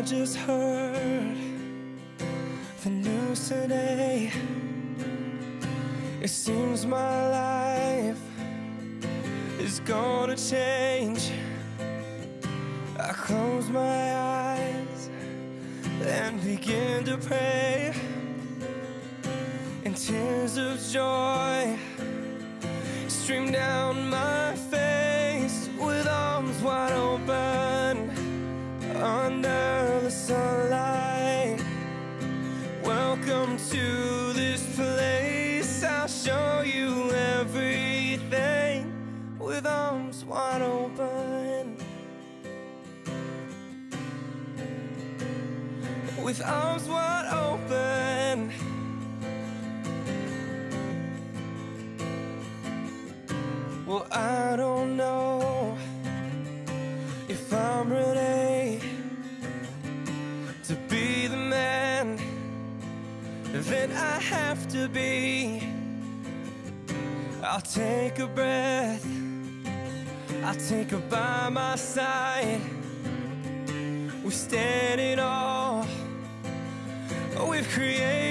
just heard the news today. It seems my life is gonna change. I close my eyes and begin to pray, and tears of joy stream down my face. With arms wide open under the sunlight, welcome to this place. I'll show you everything. With arms wide open, with arms wide open. Well, I don't know if I'm ready to be the man that I have to be. I'll take a breath, I'll take her by my side. We stand in awe, we've created